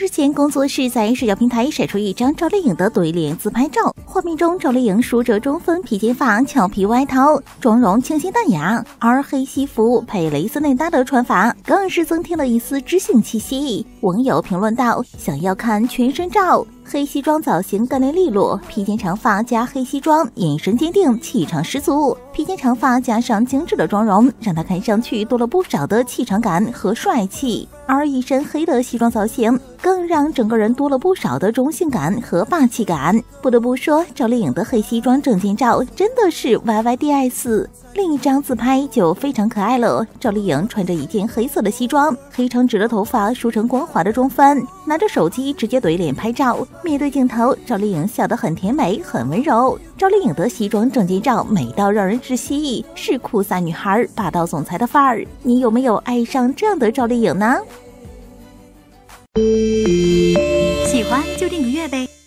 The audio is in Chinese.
日前，工作室在社交平台晒出一张赵丽颖的对脸自拍照，画面中赵丽颖梳着中分披肩发、俏皮外套，妆容清新淡雅，而黑西服配蕾丝内搭的穿法更是增添了一丝知性气息。网友评论道：“想要看全身照。”黑西装造型干练利落，披肩长发加黑西装，眼神坚定，气场十足。披肩长发加上精致的妆容，让她看上去多了不少的气场感和帅气。而一身黑的西装造型，更让整个人多了不少的中性感和霸气感。不得不说，赵丽颖的黑西装证件照真的是 YYDS。另一张自拍就非常可爱了，赵丽颖穿着一件黑色的西装，黑长直的头发梳成光滑的中分，拿着手机直接对脸拍照。面对镜头，赵丽颖笑得很甜美，很温柔。赵丽颖的西装证件照美到让人窒息，是酷飒女孩霸道总裁的范儿。你有没有爱上这样的赵丽颖呢？ 喜欢就订个阅呗。